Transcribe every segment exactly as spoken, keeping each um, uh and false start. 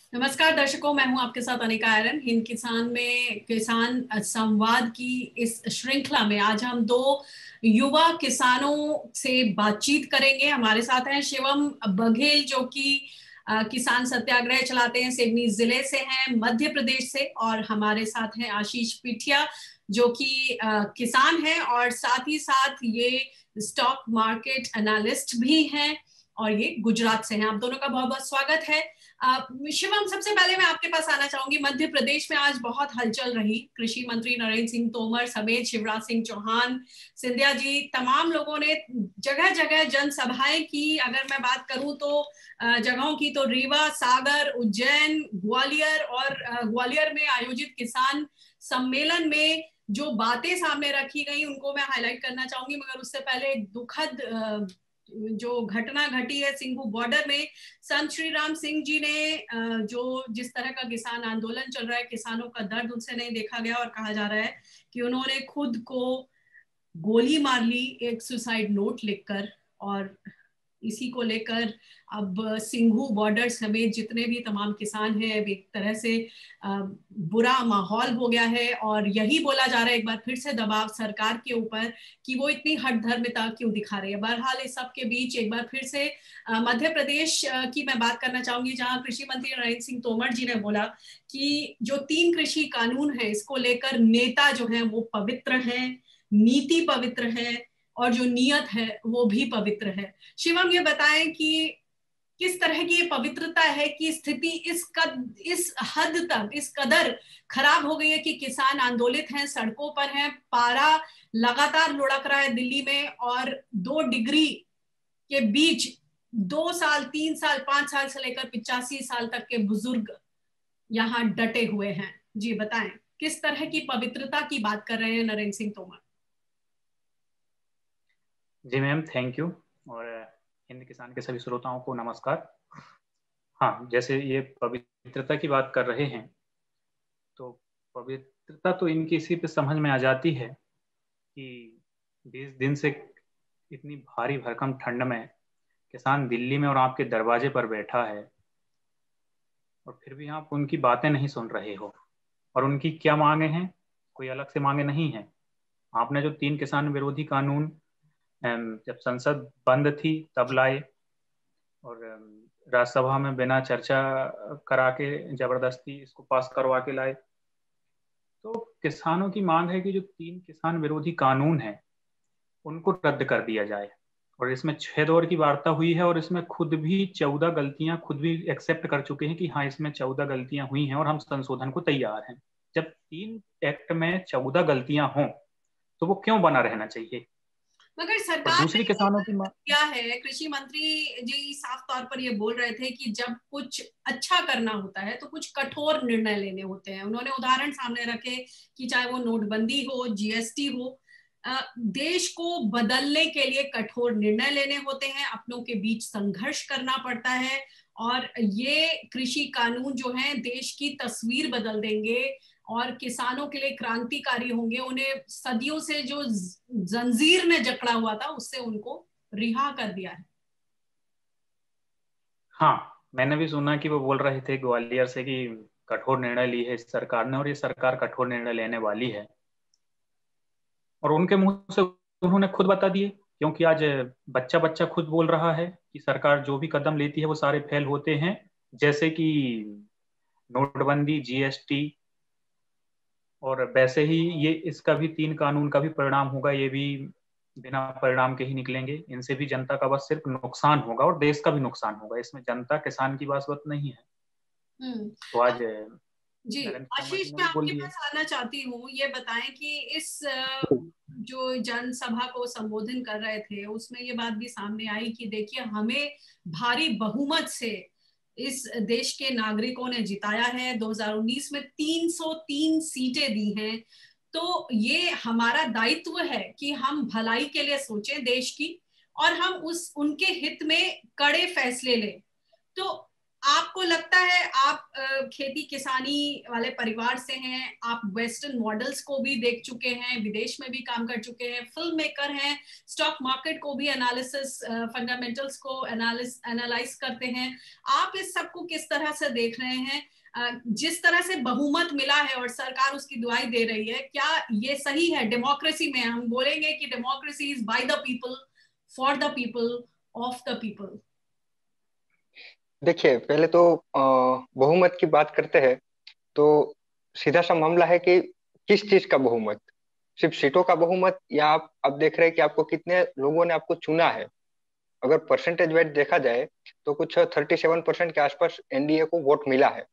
नमस्कार दर्शकों, मैं हूं आपके साथ अनिका आयरन। हिंद किसान में किसान संवाद की इस श्रृंखला में आज हम दो युवा किसानों से बातचीत करेंगे। हमारे साथ हैं शिवम बघेल, जो कि किसान सत्याग्रह चलाते हैं, सिवनी जिले से हैं, मध्य प्रदेश से। और हमारे साथ हैं आशीष पिठिया, जो कि किसान हैं और साथ ही साथ ये स्टॉक मार्केट एनालिस्ट भी हैं और ये गुजरात से हैं। आप दोनों का बहुत बहुत स्वागत है। शिवम, सबसे पहले मैं आपके पास आना चाहूंगी। मध्य प्रदेश में आज बहुत हलचल रही। कृषि मंत्री नरेंद्र सिंह तोमर समेत शिवराज सिंह चौहान, सिंधिया जी, तमाम लोगों ने जगह जगह जनसभाएं की। अगर मैं बात करूं तो जगहों की, तो रीवा, सागर, उज्जैन, ग्वालियर, और ग्वालियर में आयोजित किसान सम्मेलन में जो बातें सामने रखी गई उनको मैं हाईलाइट करना चाहूंगी। मगर उससे पहले एक दुखद जो घटना घटी है सिंघू बॉर्डर में। संत श्री राम सिंह जी ने जो जिस तरह का किसान आंदोलन चल रहा है, किसानों का दर्द उनसे नहीं देखा गया और कहा जा रहा है कि उन्होंने खुद को गोली मार ली एक सुसाइड नोट लिखकर। और इसी को लेकर अब सिंघू बॉर्डर समेत जितने भी तमाम किसान हैं, एक तरह से बुरा माहौल हो गया है। और यही बोला जा रहा है एक बार फिर से दबाव सरकार के ऊपर कि वो इतनी हठधर्मिता क्यों दिखा रही है। बहरहाल इस सब के बीच एक बार फिर से मध्य प्रदेश की मैं बात करना चाहूंगी, जहां कृषि मंत्री नरेंद्र सिंह तोमर जी ने बोला कि जो तीन कृषि कानून है इसको लेकर नेता जो है वो पवित्र है, नीति पवित्र है और जो नियत है वो भी पवित्र है। शिवम, ये बताएं कि किस तरह की ये पवित्रता है कि स्थिति इस कद, इस हद तक, इस कदर खराब हो गई है कि किसान आंदोलित हैं, सड़कों पर हैं, पारा लगातार लुढ़क रहा है दिल्ली में, और दो डिग्री के बीच दो साल, तीन साल, पांच साल से लेकर पिचासी साल तक के बुजुर्ग यहाँ डटे हुए हैं। जी बताएं, किस तरह की पवित्रता की बात कर रहे हैं नरेंद्र सिंह तोमर? जी मैम, थैंक यू। और हिंद किसान के सभी श्रोताओं को नमस्कार। हाँ, जैसे ये पवित्रता की बात कर रहे हैं, तो पवित्रता तो इनकी इसी पे समझ में आ जाती है कि बीस दिन से इतनी भारी भरकम ठंड में किसान दिल्ली में और आपके दरवाजे पर बैठा है, और फिर भी आप उनकी बातें नहीं सुन रहे हो। और उनकी क्या मांगे हैं? कोई अलग से मांगे नहीं है। आपने जो तीन किसान विरोधी कानून जब संसद बंद थी तब लाए, और राज्यसभा में बिना चर्चा करा के जबरदस्ती इसको पास करवा के लाए। तो किसानों की मांग है कि जो तीन किसान विरोधी कानून हैं उनको रद्द कर दिया जाए। और इसमें छह दौर की वार्ता हुई है और इसमें खुद भी चौदह गलतियां खुद भी एक्सेप्ट कर चुके हैं कि हाँ, इसमें चौदह गलतियां हुई हैं और हम संशोधन को तैयार हैं। जब तीन एक्ट में चौदह गलतियां हों तो वो क्यों बना रहना चाहिए? मगर सरकार दूसरी किसानों की मांग क्या है, कृषि मंत्री जी साफ तौर पर ये बोल रहे थे कि जब कुछ अच्छा करना होता है तो कुछ कठोर निर्णय लेने होते हैं। उन्होंने उदाहरण सामने रखे कि चाहे वो नोटबंदी हो, जीएसटी हो, देश को बदलने के लिए कठोर निर्णय लेने होते हैं, अपनों के बीच संघर्ष करना पड़ता है। और ये कृषि कानून जो है देश की तस्वीर बदल देंगे और किसानों के लिए क्रांतिकारी होंगे। उन्हें सदियों से जो जंजीर में जकड़ा हुआ था उससे उनको रिहा कर दिया है। हाँ, मैंने भी सुना कि वो बोल रहे थे ग्वालियर से कि कठोर निर्णय ली है इस सरकार ने और ये सरकार कठोर निर्णय लेने वाली है। और उनके मुंह से उन्होंने खुद बता दिए, क्योंकि आज बच्चा बच्चा खुद बोल रहा है कि सरकार जो भी कदम लेती है वो सारे फेल होते हैं, जैसे कि नोटबंदी, जीएसटी। और वैसे ही ये इसका भी तीन कानून का भी परिणाम होगा, ये भी बिना परिणाम के ही निकलेंगे। इनसे भी जनता का बस सिर्फ नुकसान होगा और देश का भी नुकसान होगा। इसमें जनता किसान की बात नहीं है। तो आज जी आशीष, मैं आपके पास आना चाहती हूँ। ये बताएं कि इस जो जनसभा को संबोधन कर रहे थे उसमें ये बात भी सामने आई कि देखिए, हमें भारी बहुमत से इस देश के नागरिकों ने जिताया है। दो हज़ार उन्नीस में तीन सौ तीन सीटें दी हैं, तो ये हमारा दायित्व है कि हम भलाई के लिए सोचें देश की और हम उस उनके हित में कड़े फैसले लें। तो आपको लगता है, आप खेती किसानी वाले परिवार से हैं, आप वेस्टर्न मॉडल्स को भी देख चुके हैं, विदेश में भी काम कर चुके हैं, फिल्म मेकर हैं, स्टॉक मार्केट को भी एनालिसिस, फंडामेंटल्स को एनालिस एनालाइज करते हैं। आप इस सब को किस तरह से देख रहे हैं? जिस तरह से बहुमत मिला है और सरकार उसकी दुआई दे रही है, क्या ये सही है? डेमोक्रेसी में हम बोलेंगे कि democracy is by the people, for the people, of the people. देखिए, पहले तो बहुमत की बात करते हैं तो सीधा सा मामला है कि किस चीज का बहुमत, सिर्फ सीटों का बहुमत, या आप अब देख रहे हैं कि आपको कितने लोगों ने आपको चुना है। अगर परसेंटेज वाइज देखा जाए तो कुछ थर्टी सेवन परसेंट के आसपास एनडीए को वोट मिला है।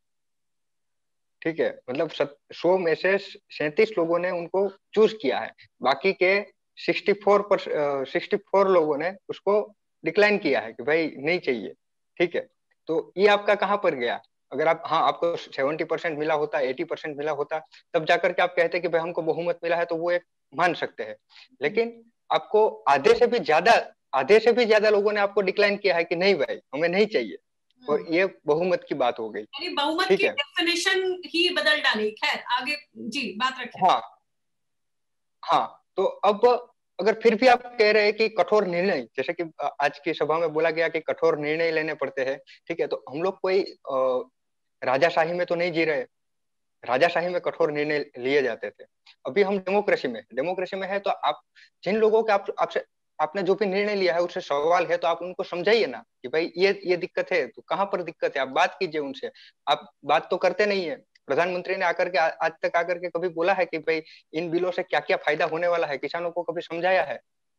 ठीक है, मतलब सौ में से सैंतीस लोगों ने उनको चूज किया है, बाकी के सिक्सटी फोर पर सिक्सटी फोर लोगों ने उसको डिक्लाइन किया है कि भाई नहीं चाहिए। ठीक है, तो ये आपका कहाँ पर गया? अगर आप, हाँ, आपको सेवेंटी परसेंट मिला होता, एटी परसेंट मिला होता, तब जाकर के आप कहते कि भाई हमको बहुमत मिला है, तो वो एक मान सकते हैं। लेकिन आपको आधे से भी ज्यादा आधे से भी ज्यादा लोगों ने आपको डिक्लाइन किया है कि नहीं भाई हमें नहीं चाहिए, और ये बहुमत की बात हो गई। यानी बहुमत की डेफिनेशन ही बदल डाली। खैर आगे जी बात रखें। हाँ हाँ, तो अब अगर फिर भी आप कह रहे हैं कि कठोर निर्णय, जैसे कि आज की सभा में बोला गया कि कठोर निर्णय लेने पड़ते हैं, ठीक है, तो हम लोग कोई राजाशाही में तो नहीं जी रहे। राजाशाही में कठोर निर्णय लिए जाते थे, अभी हम डेमोक्रेसी में डेमोक्रेसी में है। तो आप जिन लोगों के आप आपसे आपने जो भी निर्णय लिया है उससे सवाल है, तो आप उनको समझाइए ना कि भाई ये ये दिक्कत है, तो कहाँ पर दिक्कत है, आप बात कीजिए उनसे। आप बात तो करते नहीं है। प्रधानमंत्री ने आकर के आज तक आकर के कभी बोला है कि भाई इन बिलों से क्या क्या फायदा होने वाला है, किसानों को कभी समझाया है?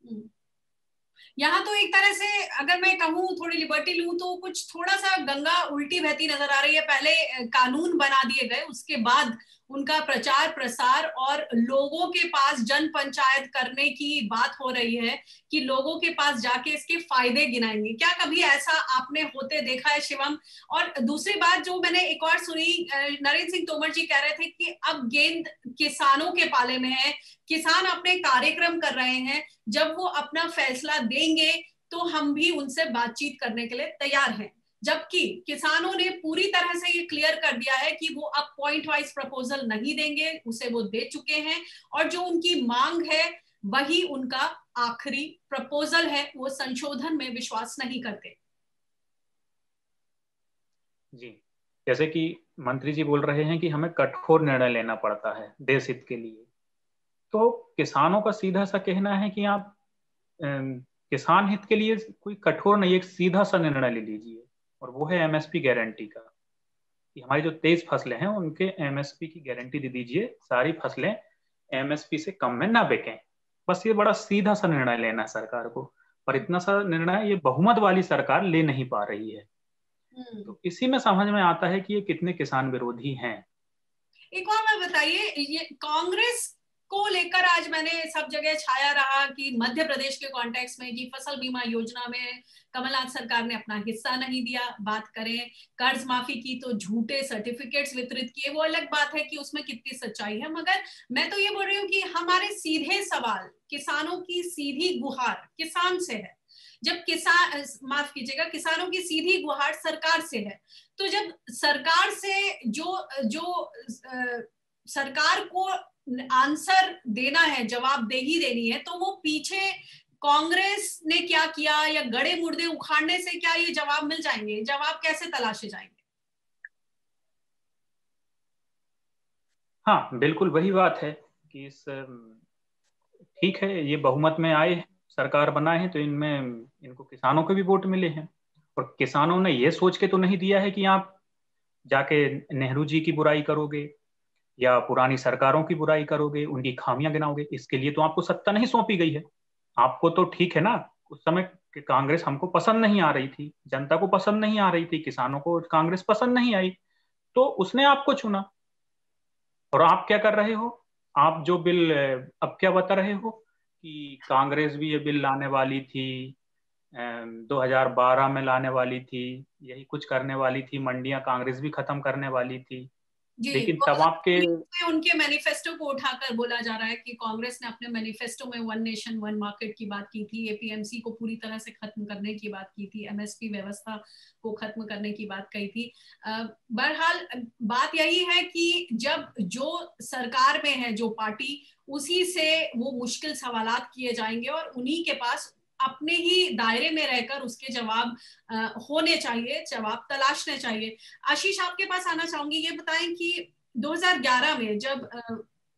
यहाँ तो एक तरह से अगर मैं कहूँ, थोड़ी लिबर्टी लूं, तो कुछ थोड़ा सा गंगा उल्टी बहती नजर आ रही है। पहले कानून बना दिए गए, उसके बाद उनका प्रचार प्रसार और लोगों के पास जन पंचायत करने की बात हो रही है कि लोगों के पास जाके इसके फायदे गिनाएंगे। क्या कभी ऐसा आपने होते देखा है शिवम? और दूसरी बात जो मैंने एक और सुनी, नरेंद्र सिंह तोमर जी कह रहे थे कि अब गेंद किसानों के पाले में है, किसान अपने कार्यक्रम कर रहे हैं, जब वो अपना फैसला देंगे तो हम भी उनसे बातचीत करने के लिए तैयार हैं। जबकि किसानों ने पूरी तरह से ये क्लियर कर दिया है कि वो अब पॉइंट वाइज प्रपोजल नहीं देंगे, उसे वो दे चुके हैं, और जो उनकी मांग है वही उनका आखिरी प्रपोजल है। वो संशोधन में विश्वास नहीं करते। जी, जैसे कि मंत्री जी बोल रहे हैं कि हमें कठोर निर्णय लेना पड़ता है देश हित के लिए, तो किसानों का सीधा सा कहना है कि आप किसान हित के लिए कोई कठोर नहीं, एक सीधा सा निर्णय ले लीजिए, और वो है एमएसपी गारंटी का, कि हमारी जो तेईस फसलें हैं उनके एमएसपी की गारंटी दे दीजिए, सारी फसलें एमएसपी से कम में ना बिकें। बस ये बड़ा सीधा सा निर्णय लेना है सरकार को, पर इतना सा निर्णय ये बहुमत वाली सरकार ले नहीं पा रही है। तो इसी में समझ में आता है कि ये कितने किसान विरोधी हैं। एक और बात बताइए, ये कांग्रेस को लेकर आज मैंने सब जगह छाया रहा कि मध्य प्रदेश के कॉन्टेक्स्ट में कि फसल बीमा योजना में कमलनाथ सरकार ने अपना हिस्सा नहीं दिया। बात करें कर्ज माफी की तो झूठे सर्टिफिकेट्स वितरित किए, वो अलग बात है कि उसमें कितनी सच्चाई है। मगर मैं तो ये बोल रही हूँ कि हमारे सीधे सवाल, किसानों की सीधी गुहार किसान से है। जब किसान, माफ कीजिएगा, किसानों की सीधी गुहार सरकार से है, तो जब सरकार से जो जो आ, सरकार को आंसर देना है, जवाबदेही देनी है, तो वो पीछे कांग्रेस ने क्या किया या गड़े मुर्दे उखाड़ने से क्या ये जवाब मिल जाएंगे? जवाब कैसे तलाशे जाएंगे? हाँ बिल्कुल वही बात है कि इस ठीक है, ये बहुमत में आए, सरकार बनाए हैं, तो इनमें इनको किसानों के भी वोट मिले हैं, और किसानों ने ये सोच के तो नहीं दिया है कि आप जाके नेहरू जी की बुराई करोगे या पुरानी सरकारों की बुराई करोगे, उनकी खामियां गिनाओगे। इसके लिए तो आपको सत्ता नहीं सौंपी गई है। आपको तो ठीक है ना, उस समय कांग्रेस हमको पसंद नहीं आ रही थी, जनता को पसंद नहीं आ रही थी, किसानों को कांग्रेस पसंद नहीं आई, तो उसने आपको चुना। और आप क्या कर रहे हो? आप जो बिल अब क्या बता रहे हो कि कांग्रेस भी ये बिल लाने वाली थी, दो हज़ार बारह में लाने वाली थी, यही कुछ करने वाली थी, मंडियां कांग्रेस भी खत्म करने वाली थी। लेकिन तब आपके उनके मैनिफेस्टो को उठाकर बोला जा रहा है कि कांग्रेस ने अपने मैनिफेस्टो में वन नेशन वन मार्केट की बात की थी, एपीएमसी को पूरी तरह से खत्म करने की बात की थी, एमएसपी व्यवस्था को खत्म करने की बात कही थी। बहरहाल बात यही है कि जब जो सरकार में है जो पार्टी, उसी से वो मुश्किल सवालात किए जाएंगे और उन्हीं के पास अपने ही दायरे में रहकर उसके जवाब आ, होने चाहिए, जवाब तलाशने चाहिए। आशीष, आपके पास आना चाहूंगी, ये बताएं कि दो हज़ार ग्यारह में जब आ,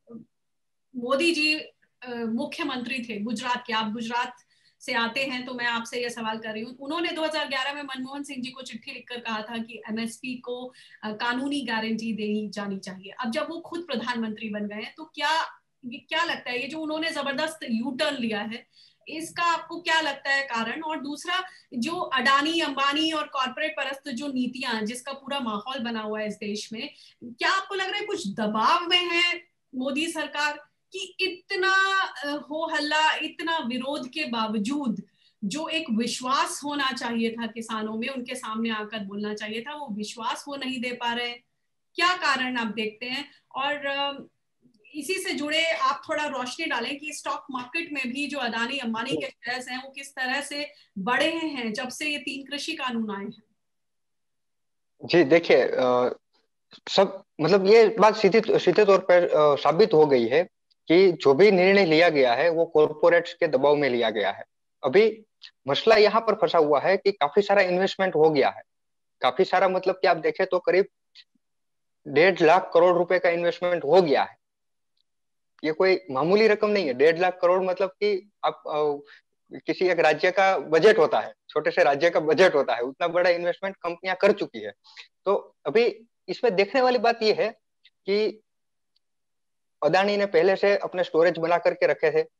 मोदी जी मुख्यमंत्री थे गुजरात के, आप गुजरात से आते हैं तो मैं आपसे ये सवाल कर रही हूँ, उन्होंने दो हज़ार ग्यारह में मनमोहन सिंह जी को चिट्ठी लिखकर कहा था कि एमएसपी को आ, कानूनी गारंटी दी जानी चाहिए। अब जब वो खुद प्रधानमंत्री बन गए तो क्या क्या लगता है ये जो उन्होंने जबरदस्त यू टर्न लिया है, इसका आपको क्या लगता है कारण? और दूसरा, जो अडानी अंबानी और कॉर्पोरेट परस्त जो नीतियां, जिसका पूरा माहौल बना हुआ है इस देश में, क्या आपको लग रहा है कुछ दबाव में है मोदी सरकार कि इतना हो हल्ला, इतना विरोध के बावजूद जो एक विश्वास होना चाहिए था किसानों में, उनके सामने आकर बोलना चाहिए था, वो विश्वास वो नहीं दे पा रहे हैं? क्या कारण आप देखते हैं? और इसी से जुड़े आप थोड़ा रोशनी डालें कि स्टॉक मार्केट में भी जो अडानी अंबानी के शेयर्स हैं वो किस तरह से बढ़े हैं जब से ये तीन कृषि कानून आए हैं। जी देखिए, सब मतलब ये बात सीधे सीधे तौर पर साबित हो गई है कि जो भी निर्णय लिया गया है वो कॉर्पोरेट्स के दबाव में लिया गया है। अभी मसला यहाँ पर फंसा हुआ है कि काफी सारा इन्वेस्टमेंट हो गया है, काफी सारा मतलब कि आप देखें तो करीब डेढ़ लाख करोड़ रुपए का इन्वेस्टमेंट हो गया है। ये कोई मामूली रकम नहीं है। डेढ़ लाख करोड़ मतलब कि आप आ, किसी एक राज्य का बजट होता है, छोटे से राज्य का बजट होता है, उतना बड़ा इन्वेस्टमेंट कंपनियां कर चुकी है। तो अभी इसमें देखने वाली बात यह है कि अदानी ने पहले से अपने स्टोरेज बना करके रखे थे,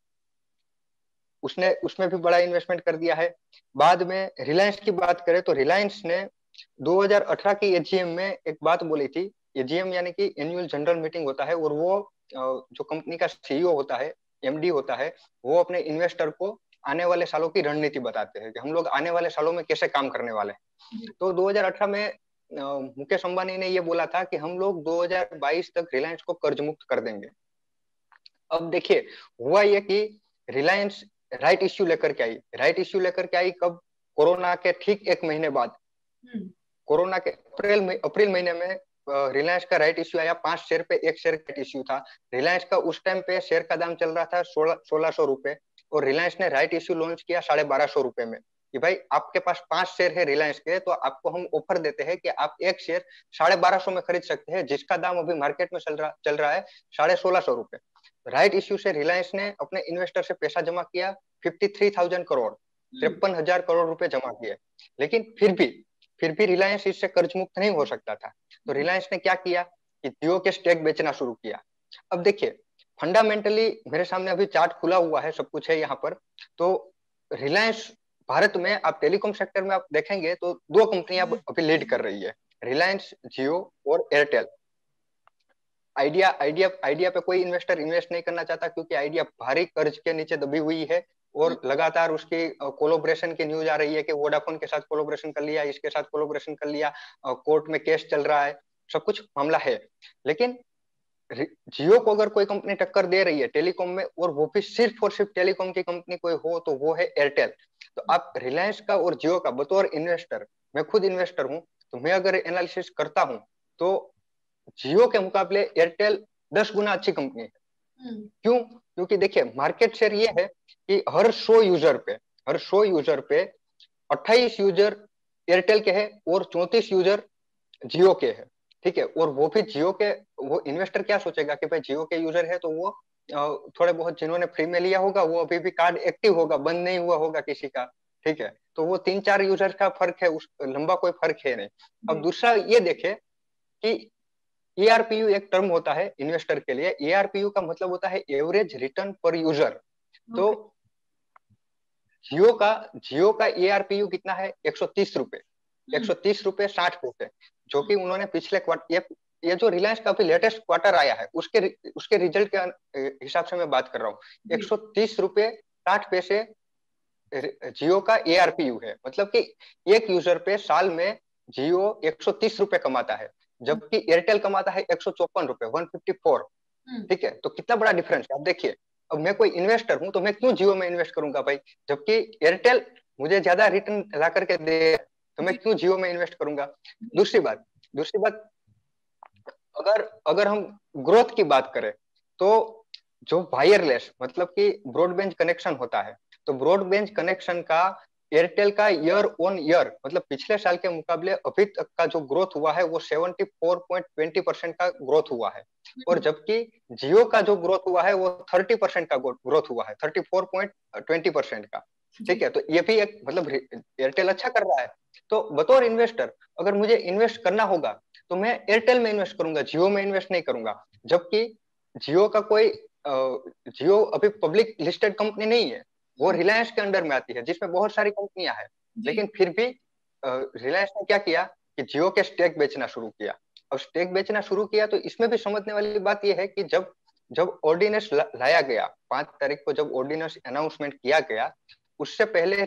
उसने उसमें भी बड़ा इन्वेस्टमेंट कर दिया है। बाद में रिलायंस की बात करें तो रिलायंस ने दो हज़ार अठारह की एजीएम में एक बात बोली थी। एजीएम यानी कि एनुअल जनरल मीटिंग होता है, और वो जो कंपनी का सीईओ होता है, एमडी होता है, वो अपने इन्वेस्टर को आने वाले सालों की रणनीति बताते हैं कि हम लोग आने वाले सालों में कैसे काम करने वाले हैं। तो दो हज़ार अठारह में मुकेश अंबानी ने ये बोला था कि हम लोग दो हज़ार बाईस तक रिलायंस को कर्ज मुक्त कर देंगे। अब देखिए हुआ ये कि रिलायंस राइट इश्यू लेकर के आई। राइट इश्यू लेकर के आई कब? कोरोना के ठीक एक महीने बाद। कोरोना के अप्रैल में अप्रैल महीने में रिलायंस का राइट इश्यू आया। पांच शेयर पे एक शेयर का इश्यू था। रिलायंस का उस टाइम पे शेयर का दाम चल रहा था सोलह सोलह सौ रुपए, और रिलायंस ने राइट इश्यू लॉन्च किया साढ़े बारह सौ रुपए में कि भाई आपके पास पांच शेयर है रिलायंस के, तो आपको हम ऑफर देते हैं कि आप एक शेयर साढ़े बारह सौ में खरीद सकते हैं, जिसका दाम अभी मार्केट में चल रहा चल रहा है साढ़े सोलह सौ रुपए। राइट इश्यू से रिलायंस ने अपने इन्वेस्टर से पैसा जमा किया, फिफ्टी थ्री थाउजेंड करोड़, तिरपन हजार करोड़ रुपए जमा किए। लेकिन फिर भी फिर भी रिलायंस इससे कर्ज मुक्त नहीं हो सकता था। तो रिलायंस ने क्या किया कि जियो के स्टेक बेचना शुरू किया। अब देखिए फंडामेंटली मेरे सामने अभी चार्ट खुला हुआ है, सब कुछ है यहाँ पर। तो रिलायंस भारत में आप टेलीकॉम सेक्टर में आप देखेंगे तो दो कंपनियां अभी लीड कर रही है, रिलायंस जियो और एयरटेल। आइडिया आइडिया आइडिया पे कोई इन्वेस्टर इन्वेस्ट नहीं करना चाहता क्योंकि आइडिया भारी कर्ज के नीचे दबी हुई है, और लगातार उसकी कोलोब्रेशन की न्यूज आ रही है कि वोडाफोन के साथ कोलोब्रेशन कर लिया, इसके साथ कोलोब्रेशन कर लिया, कोर्ट में केस चल रहा है, सब कुछ मामला है। लेकिन जियो को अगर कोई कंपनी टक्कर दे रही है टेलीकॉम में, और वो भी सिर्फ और सिर्फ टेलीकॉम की कंपनी कोई हो, तो वो है एयरटेल। तो आप रिलायंस का और जियो का बतौर इन्वेस्टर, मैं खुद इन्वेस्टर हूं, तो मैं अगर एनालिसिस करता हूं तो जियो के मुकाबले एयरटेल दस गुना अच्छी कंपनी है। क्यों? क्योंकि देखिए मार्केट शेयर ये है कि हर सौ यूजर पे हर सौ यूजर पे अट्ठाईस यूजर एयरटेल के हैं और चौंतीस यूजर जियो के हैं, ठीक है। और वो भी जियो के, वो इन्वेस्टर क्या सोचेगा कि भाई जियो के यूजर है तो वो थोड़े बहुत जिन्होंने फ्री में लिया होगा वो अभी भी कार्ड एक्टिव होगा, बंद नहीं हुआ होगा किसी का, ठीक है। तो वो तीन चार यूजर का फर्क है, उस लंबा कोई फर्क है नहीं। अब दूसरा ये देखे कि ए आर पी यू एक टर्म होता है इन्वेस्टर के लिए। ए आर पी यू का मतलब होता है एवरेज रिटर्न पर यूजर। तो जियो का जियो का ए आर पी यू कितना है? एक सौ तीस रुपए एक सौ तीस रुपए साठ पैसे, जो कि उन्होंने पिछले क्वार्टर, ये जो रिलायंस का अभी लेटेस्ट क्वार्टर आया है उसके उसके रिजल्ट के हिसाब से मैं बात कर रहा हूँ। एक सौ तीस रुपए साठ पैसे जियो का ए आर पी यू है। मतलब कि एक यूजर पे साल में जियो एक सौ तीस रुपए कमाता है। जबकि एयरटेल कमाता है एक सौ चौपन रुपए वन फिफ्टी फोर। ठीक है, तो कितना बड़ा डिफरेंस है आप देखिए। अब मैं कोई इन्वेस्टर हूं तो मैं क्यों जियो में इन्वेस्ट करूंगा भाई, जबकि एयरटेल मुझे ज्यादा रिटर्न ला करके दे, तो मैं क्यों जियो में इन्वेस्ट करूंगा। दूसरी बात दूसरी बात अगर अगर हम ग्रोथ की बात करें तो जो वायरलेस मतलब कि ब्रॉडबैंड कनेक्शन होता है, तो ब्रॉडबैंड कनेक्शन का एयरटेल का ईयर ऑन ईयर मतलब पिछले साल के मुकाबले अभी तक का जो ग्रोथ हुआ है वो चौहत्तर पॉइंट दो शून्य परसेंट का ग्रोथ हुआ है। और जबकि जियो का जो ग्रोथ हुआ है वो तीस परसेंट का ग्रोथ हुआ है, चौंतीस पॉइंट दो शून्य परसेंट का। ठीक है, तो ये भी एक मतलब एयरटेल अच्छा कर रहा है। तो बतौर इन्वेस्टर अगर मुझे इन्वेस्ट करना होगा तो मैं एयरटेल में इन्वेस्ट करूंगा, जियो में इन्वेस्ट नहीं करूंगा। जबकि जियो का कोई जियो अभी पब्लिक लिस्टेड कंपनी नहीं है, वो रिलायंस के अंडर में आती है जिसमें बहुत सारी कंपनियां हैं, लेकिन फिर भी रिलायंस ने क्या किया कि जियो के स्टेक बेचना शुरू किया। अब स्टेक बेचना शुरू किया तो इसमें भी समझने वाली बात यह है कि जब जब ऑर्डिनेंस ला, लाया गया पांच तारीख को, जब ऑर्डिनेंस अनाउंसमेंट किया गया उससे पहले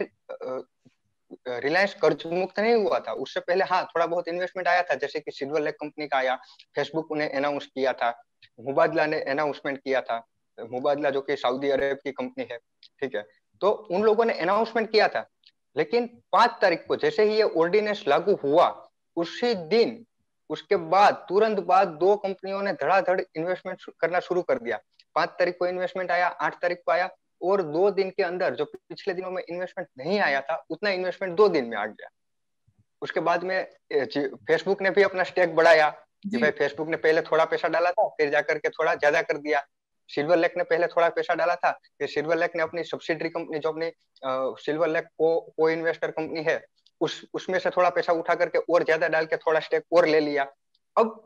रिलायंस कर्ज मुक्त नहीं हुआ था। उससे पहले हाँ थोड़ा बहुत इन्वेस्टमेंट आया था, जैसे कि सिल्वर लेक कंपनी का आया, फेसबुक ने अनाउंस किया था, मुबादला ने अनाउंसमेंट किया था, मुबादला जो कि सऊदी अरब की कंपनी है। ठीक है, तो उन लोगों ने अनाउंसमेंट किया था, लेकिन पांच तारीख को जैसे ही ये ऑर्डिनेंस लागू हुआ उसी दिन उसके बाद तुरंत बाद दो कंपनियों ने धड़ाधड़ इन्वेस्टमेंट करना शुरू कर दिया। पांच तारीख को इन्वेस्टमेंट आया, आठ तारीख को आया, और दो दिन के अंदर जो पिछले दिनों में इन्वेस्टमेंट नहीं आया था उतना इन्वेस्टमेंट दो दिन में आ गया। उसके बाद में फेसबुक ने भी अपना स्टेक बढ़ाया कि भाई फेसबुक ने पहले थोड़ा पैसा डाला था फिर जाकर के थोड़ा ज्यादा कर दिया। सिल्वर लेक ने पहले थोड़ा पैसा डाला था, फिर सिल्वर लेक ने अपनी सब्सिडरी कंपनी जो अपनी सिल्वर लेक को को इन्वेस्टर कंपनी है उस उसमें से थोड़ा पैसा उठा करके और ज्यादा डाल के थोड़ा स्टेक और ले लिया। अब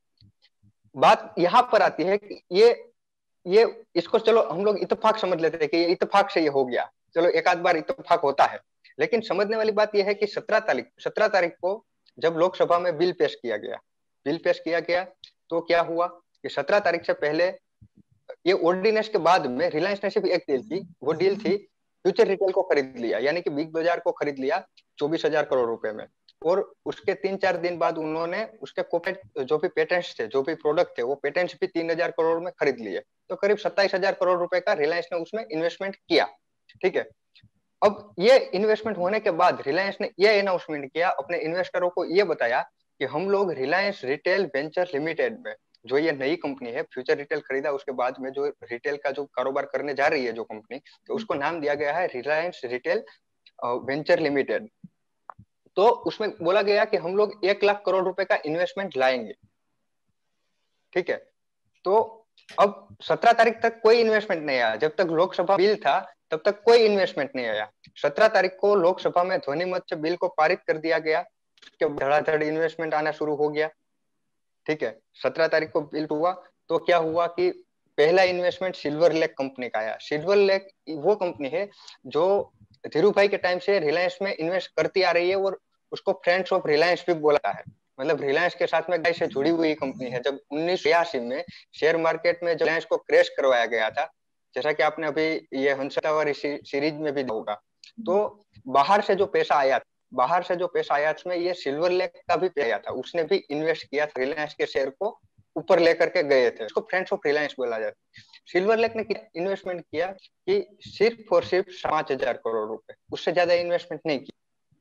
बात यहाँ पर आती है कि ये ये इसको चलो हम लोग इत्तेफाक समझ लेते हैं कि ये इत्तेफाक से ये हो गया, चलो एक आध बार इत्तेफाक होता है, लेकिन समझने वाली बात यह है कि सत्रह तारीख सत्रह तारीख को जब लोकसभा में बिल पेश किया गया बिल पेश किया गया तो क्या हुआ कि सत्रह तारीख से पहले ये ऑर्डिनेंस के बाद में रिलायंस ने सिर्फ एक डील की, वो डील थी फ्यूचर रिटेल को खरीद लिया, यानी कि बिग बाजार को खरीद लिया चौबीस हजार करोड़ रुपए में, और उसके तीन चार दिन बाद उन्होंने उसके कॉपीराइट जो भी पेटेंट्स थे जो भी प्रोडक्ट थे वो पेटेंट्स भी तीन हजार करोड़ में खरीद लिए, तो करीब सत्ताईस हजार करोड़ रुपए का रिलायंस ने उसमें इन्वेस्टमेंट किया। ठीक है, अब ये इन्वेस्टमेंट होने के बाद रिलायंस ने ये अनाउंसमेंट किया, अपने इन्वेस्टरों को ये बताया कि हम लोग रिलायंस रिटेल वेंचर लिमिटेड में जो ये नई कंपनी है, फ्यूचर रिटेल खरीदा उसके बाद में जो रिटेल का जो कारोबार करने जा रही है जो कंपनी, तो उसको नाम दिया गया है रिलायंस रिटेल वेंचर लिमिटेड। तो उसमें बोला गया कि हम लोग एक लाख करोड़ रुपए का इन्वेस्टमेंट लाएंगे। ठीक है, तो अब सत्रह तारीख तक कोई इन्वेस्टमेंट नहीं आया, जब तक लोकसभा बिल था तब तक कोई इन्वेस्टमेंट नहीं आया। सत्रह तारीख को लोकसभा में ध्वनि मत से बिल को पारित कर दिया गया, उसके धड़ाधड़ इन्वेस्टमेंट आना शुरू हो गया। ठीक है, सत्रह तारीख को बिल हुआ तो क्या हुआ कि पहला इन्वेस्टमेंट सिल्वर लेक कंपनी का आया। सिल्वर लेक वो कंपनी है जो धीरू भाई के टाइम से रिलायंस में इन्वेस्ट करती आ रही है और उसको फ्रेंड्स ऑफ रिलायंस भी बोला है, मतलब रिलायंस के साथ में से जुड़ी हुई कंपनी है। जब उन्नीस सौ बयासी में शेयर मार्केट में जब रिलायंस को क्रैश करवाया गया था, जैसा कि आपने अभी ये हंसरावरी सीरीज में भी होगा, तो बाहर से जो पैसा आया बाहर से जो पैसा आया उसमें ये सिल्वर लेक का भी आया था, उसने भी इन्वेस्ट किया था, रिलायंस के शेयर को ऊपर लेकर के गए थे, उसको फ्रेंड्स ऑफ रिलायंस बोला जाता है। सिल्वर लेक ने इन्वेस्टमेंट किया कि सिर्फ और सिर्फ पांच हजार करोड़ रुपए, उससे ज्यादा इन्वेस्टमेंट नहीं किया।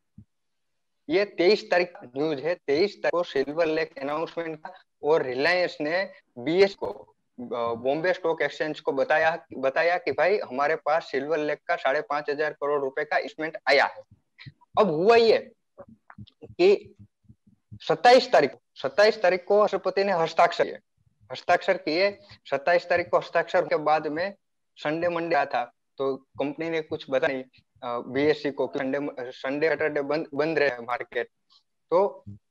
ये तेईस तारीख न्यूज है, तेईस तारीख को सिल्वर लेक अनाउंसमेंट का, और रिलायंस ने बीएस को बॉम्बे स्टॉक एक्सचेंज को बताया बताया कि भाई हमारे पास सिल्वर लेक का साढ़े पांच हजार करोड़ रुपए का इन्वेस्टमेंट आया है। अब हुआ ये कि सत्ताईस तारीख सत्ताईस तारीख को राष्ट्रपति ने हस्ताक्षर किए हस्ताक्षर किए सत्ताईस तारीख को हस्ताक्षर के बाद में संडे मंडे आया था, तो कंपनी ने कुछ बता नहीं बीएससी को, संडे संडे सैटरडे बंद बंद रहे मार्केट। तो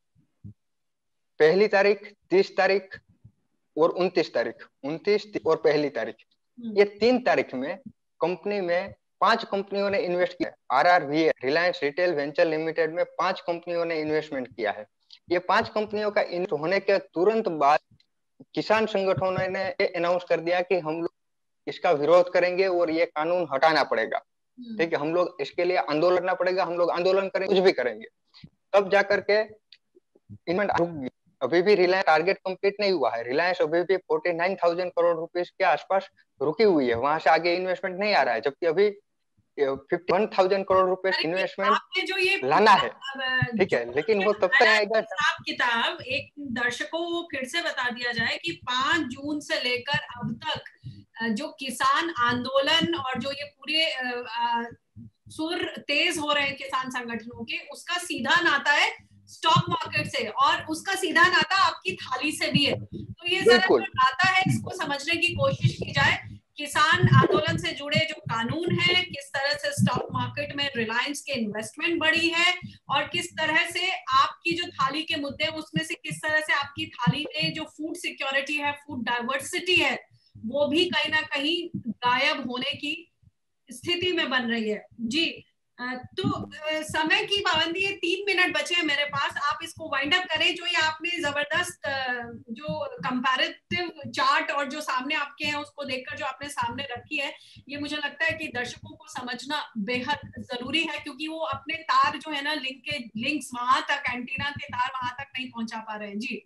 पहली तारीख, तीस तारीख और उनतीस तारीख उनतीस और पहली तारीख, ये तीन तारीख में कंपनी में पांच कंपनियों ने इन्वेस्ट किया। RRV Reliance retail venture limited में पांच कंपनियों ने इन्वेस्टमेंट किया है। ये पांच कंपनियों का इन्वेस्ट होने के तुरंत बाद किसान संगठनों ने अनाउंस कर दिया कि हम लोग इसका विरोध करेंगे और ये कानून हटाना पड़ेगा। ठीक है, हम लोग इसके लिए आंदोलन करना पड़ेगा, हम लोग आंदोलन करेंगे, कुछ भी करेंगे। तब जाकर के इन्वेस्टमेंट रुक गया। अभी भी रिलायंस टारगेट कंप्लीट नहीं हुआ है। रिलायंस अभी भी forty nine thousand crore rupees के आसपास रुकी हुई है, वहां से आगे इन्वेस्टमेंट नहीं आ रहा है, जबकि अभी fifty one thousand crore rupees investment आपने जो ये लाना है, ठीक जो है, लेकिन वो तब तक आएगा। हिसाब किताब एक दर्शकों को फिर से बता दिया जाए कि पांच जून से लेकर अब तक जो किसान आंदोलन और जो ये पूरे सुर तेज हो रहे हैं किसान संगठनों के, उसका सीधा नाता है स्टॉक मार्केट से, और उसका सीधा नाता आपकी थाली से भी है। तो ये जरा जो नाता है इसको समझने की कोशिश की जाए। किसान आंदोलन से जुड़े जो कानून है, किस तरह से स्टॉक मार्केट में रिलायंस के इन्वेस्टमेंट बढ़ी है, और किस तरह से आपकी जो थाली के मुद्दे उसमें से किस तरह से आपकी थाली में जो फूड सिक्योरिटी है, फूड डाइवर्सिटी है, वो भी कहीं ना कहीं गायब होने की स्थिति में बन रही है। जी, तो समय की पाबंदी है, तीन मिनट बचे हैं मेरे पास, आप इसको वाइंड अप करें। जो ये आपने जबरदस्त जो कंपैरेटिव चार्ट और जो सामने आपके हैं उसको देखकर जो आपने सामने रखी है, ये मुझे लगता है कि दर्शकों को समझना बेहद जरूरी है, क्योंकि वो अपने तार जो है ना, लिंक के लिंक्स वहां तक, एंटीना के तार वहां तक नहीं पहुंचा पा रहे हैं। जी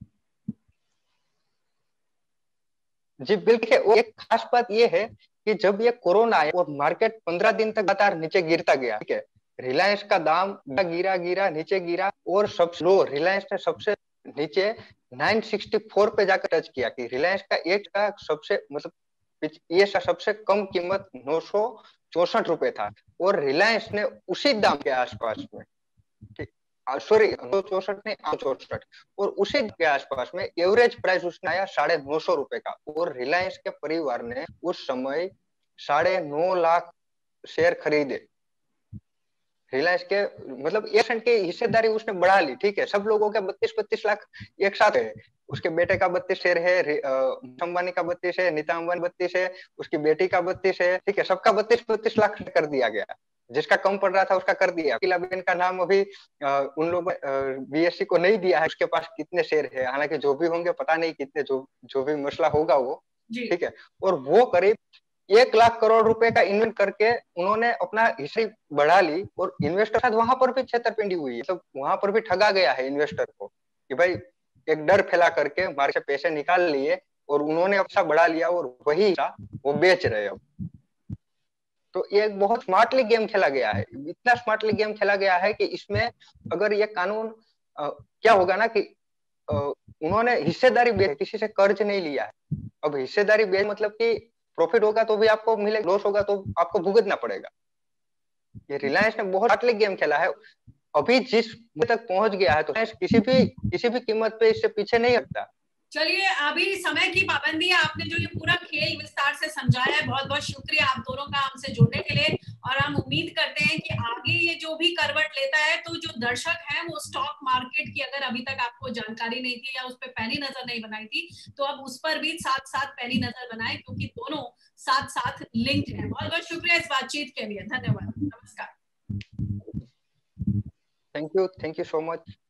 जी बिल्कुल। एक खास बात ये है कि जब ये कोरोना आया और मार्केट पंद्रह दिन तक लगातार नीचे गिरता गया, ठीक है, रिलायंस का दाम गिरा गिरा नीचे गिरा, और सबसे लो रिलायंस ने सबसे नीचे नौ सौ चौंसठ पे जाकर टच किया, कि रिलायंस का एक का सबसे मतलब ये सबसे कम कीमत नौ सौ चौसठ रुपए था, और रिलायंस ने उसी दाम के आसपास में, ठीक, सॉरी नौ चौसठ नहीं आठ चौसठ, और उसी के आसपास में एवरेज प्राइस उसने आया साढ़े नौ सौ रुपए का, और रिलायंस के परिवार ने उस समय साढ़े नौ लाख शेयर खरीदे। रिलायंस के मतलब एक की हिस्सेदारी उसने बढ़ा ली, ठीक है, सब लोगों के बत्तीस बत्तीस लाख एक साथ है, उसके बेटे का बत्तीस शेयर है, अंबानी का बत्तीस है, नीता अंबानी बत्तीस है, उसकी बेटी का बत्तीस है, ठीक है, सबका बत्तीस बत्तीस लाख कर दिया गया, जिसका कम पड़ रहा था उसका कर दिया। किलाबेन का नाम अभी आ, उन लोगों बीएससी को नहीं दिया है, उसके पास कितने शेयर है, हालांकि जो भी होंगे पता नहीं कितने, जो जो भी मसला होगा वो, ठीक है, और वो करीब एक लाख करोड़ रुपए का इन्वेस्ट करके उन्होंने अपना हिस्सा बढ़ा ली, और इन्वेस्टर साथ वहां पर भी छेतरपिंडी हुई है, मतलब वहां पर भी ठगा गया है इन्वेस्टर को, कि भाई एक डर फैला करके मार्केट से पैसे निकाल लिए और उन्होंने अपना बढ़ा लिया, और वही हिस्सा वो बेच रहे अब। तो ये एक बहुत स्मार्टली गेम खेला गया है, इतना स्मार्टली गेम खेला गया है कि इसमें अगर ये कानून आ, क्या होगा ना कि आ, उन्होंने हिस्सेदारी बेच, किसी से कर्ज नहीं लिया है, अब हिस्सेदारी बेच मतलब कि प्रॉफिट होगा तो भी आपको मिलेगा, लॉस होगा तो आपको भुगतना पड़ेगा। ये रिलायंस ने बहुत स्मार्टली गेम खेला है, अभी जिस तक पहुंच गया है तो किसी भी किसी भी कीमत पे इससे पीछे नहीं हटता। चलिए, अभी समय की पाबंदी है, आपने जो ये पूरा खेल विस्तार से समझाया है, बहुत बहुत शुक्रिया आप दोनों का हमसे जुड़ने के लिए, और हम उम्मीद करते हैं कि आगे ये जो भी करवट लेता है तो जो दर्शक हैं वो स्टॉक मार्केट की अगर अभी तक आपको जानकारी नहीं थी या उस पर पैनी नजर नहीं बनाई थी, तो अब उस पर भी साथ साथ पैनी नजर बनाए, क्योंकि दोनों साथ साथ लिंक्ड है। बहुत बहुत शुक्रिया इस बातचीत के लिए, धन्यवाद, नमस्कार। Thank you, thank you so much.